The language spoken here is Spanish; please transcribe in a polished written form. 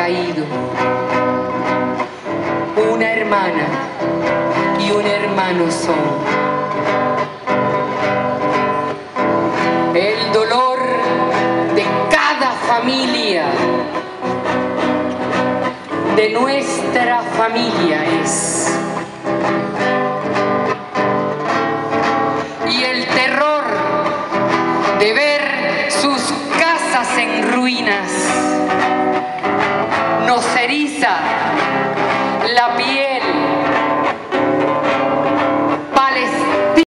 caído. Una hermana y un hermano son. El dolor de cada familia, de nuestra familia es. Y el terror de ver sus casas en ruinas nos eriza la piel